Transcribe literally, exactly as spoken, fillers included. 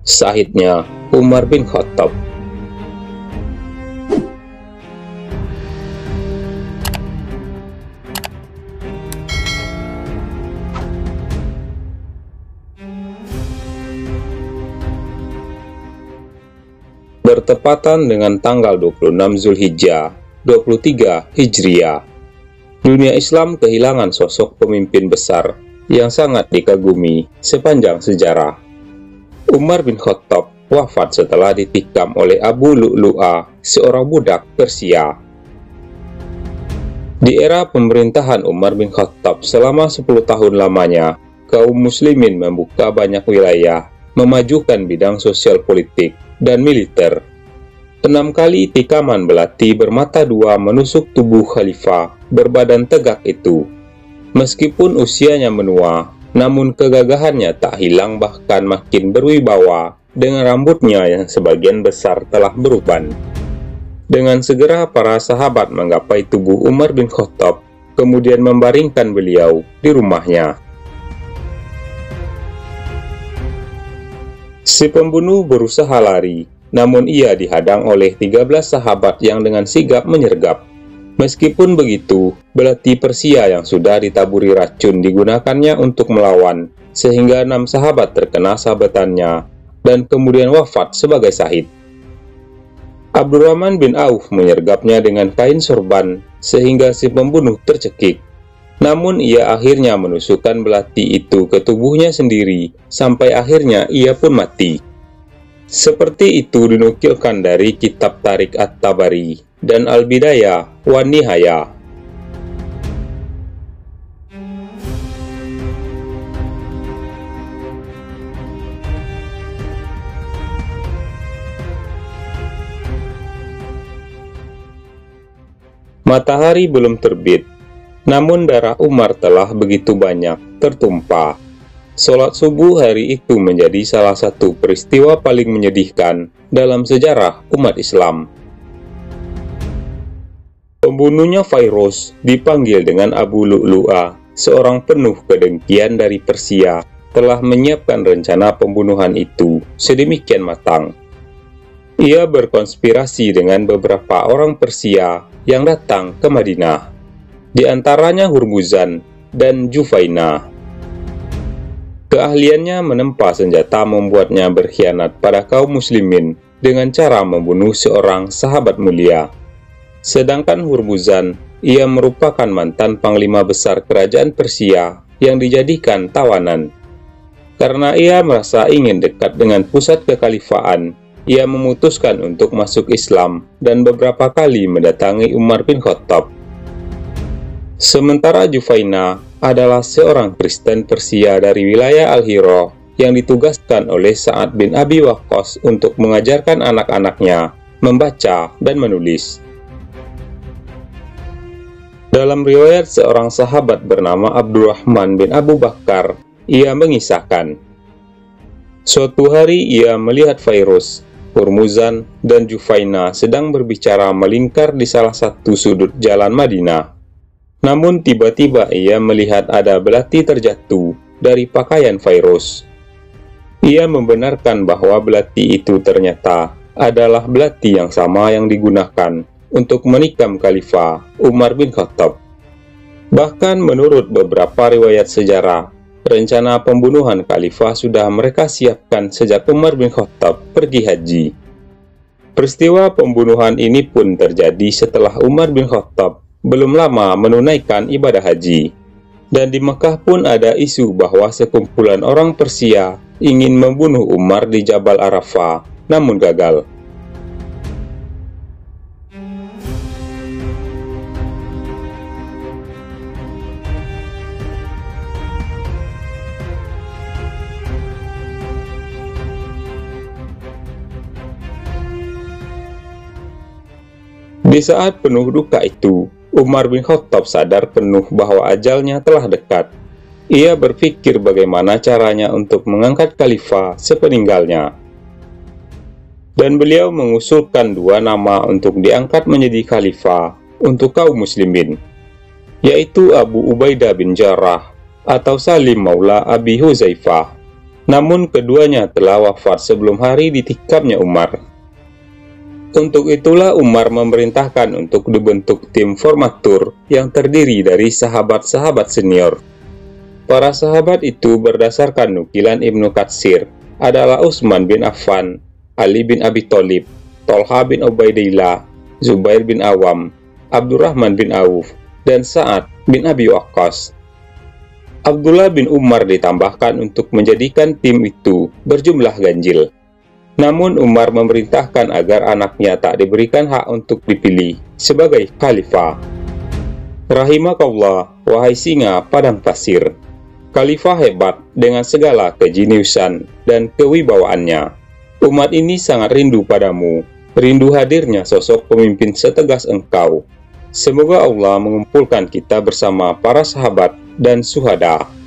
Syahidnya Umar bin Khattab. Bertepatan dengan tanggal dua puluh enam Zulhijjah dua puluh tiga Hijriah, dunia Islam kehilangan sosok pemimpin besar yang sangat dikagumi sepanjang sejarah. Umar bin Khattab wafat setelah ditikam oleh Abu Lu'lu'ah, seorang budak Persia. Di era pemerintahan Umar bin Khattab selama sepuluh tahun lamanya, kaum muslimin membuka banyak wilayah, memajukan bidang sosial politik dan militer. Enam kali tikaman belati bermata dua menusuk tubuh khalifah berbadan tegak itu. Meskipun usianya menua, namun kegagahannya tak hilang, bahkan makin berwibawa dengan rambutnya yang sebagian besar telah beruban. Dengan segera para sahabat menggapai tubuh Umar bin Khattab, kemudian membaringkan beliau di rumahnya. Si pembunuh berusaha lari, namun ia dihadang oleh tiga belas sahabat yang dengan sigap menyergap. Meskipun begitu, belati Persia yang sudah ditaburi racun digunakannya untuk melawan, sehingga enam sahabat terkena sabetannya dan kemudian wafat sebagai syahid. Abdurrahman bin Auf menyergapnya dengan kain sorban, sehingga si pembunuh tercekik. Namun ia akhirnya menusukkan belati itu ke tubuhnya sendiri, sampai akhirnya ia pun mati. Seperti itu dinukilkan dari kitab Tarikh At-Tabari dan Al-Bidayah wa Nihayah. Matahari belum terbit, namun darah Umar telah begitu banyak tertumpah. Sholat subuh hari itu menjadi salah satu peristiwa paling menyedihkan dalam sejarah umat Islam. Pembunuhnya Fairuz dipanggil dengan Abu Lu'lu'ah, seorang penuh kedengkian dari Persia, telah menyiapkan rencana pembunuhan itu sedemikian matang. Ia berkonspirasi dengan beberapa orang Persia yang datang ke Madinah, di antaranya Hurmuzan dan Jufaina. Keahliannya menempa senjata membuatnya berkhianat pada kaum muslimin dengan cara membunuh seorang sahabat mulia. Sedangkan Hurmuzan, ia merupakan mantan panglima besar kerajaan Persia yang dijadikan tawanan. Karena ia merasa ingin dekat dengan pusat kekhalifahan, ia memutuskan untuk masuk Islam dan beberapa kali mendatangi Umar bin Khattab. Sementara Jufaina adalah seorang Kristen Persia dari wilayah Al-Hira yang ditugaskan oleh Sa'ad bin Abi Waqqas untuk mengajarkan anak-anaknya membaca dan menulis. Dalam riwayat seorang sahabat bernama Abdurrahman bin Abu Bakar, ia mengisahkan, suatu hari ia melihat Fairuz, Hurmuzan, dan Jufaina sedang berbicara melingkar di salah satu sudut jalan Madinah. Namun tiba-tiba ia melihat ada belati terjatuh dari pakaian Fairuz. Ia membenarkan bahwa belati itu ternyata adalah belati yang sama yang digunakan untuk menikam Khalifah Umar bin Khattab. Bahkan menurut beberapa riwayat sejarah, rencana pembunuhan Khalifah sudah mereka siapkan sejak Umar bin Khattab pergi haji. Peristiwa pembunuhan ini pun terjadi setelah Umar bin Khattab belum lama menunaikan ibadah haji. Dan di Mekah pun ada isu bahwa sekumpulan orang Persia ingin membunuh Umar di Jabal Arafah, namun gagal. Di saat penuh duka itu, Umar bin Khattab sadar penuh bahwa ajalnya telah dekat. Ia berpikir bagaimana caranya untuk mengangkat khalifah sepeninggalnya. Dan beliau mengusulkan dua nama untuk diangkat menjadi khalifah untuk kaum muslimin, yaitu Abu Ubaidah bin Jarrah atau Salim Maula Abi Huzaifah. Namun keduanya telah wafat sebelum hari ditikamnya Umar. Untuk itulah Umar memerintahkan untuk dibentuk tim formatur yang terdiri dari sahabat-sahabat senior. Para sahabat itu berdasarkan nukilan Ibnu Katsir adalah Utsman bin Affan, Ali bin Abi Thalib, Thalha bin Ubaidillah, Zubair bin Awam, Abdurrahman bin Auf, dan Sa'ad bin Abi Waqqas. Abdullah bin Umar ditambahkan untuk menjadikan tim itu berjumlah ganjil. Namun Umar memerintahkan agar anaknya tak diberikan hak untuk dipilih sebagai khalifah. Rahimakallah, wahai singa padang pasir. Khalifah hebat dengan segala kejeniusan dan kewibawaannya. Umat ini sangat rindu padamu, rindu hadirnya sosok pemimpin setegas engkau. Semoga Allah mengumpulkan kita bersama para sahabat dan syuhada.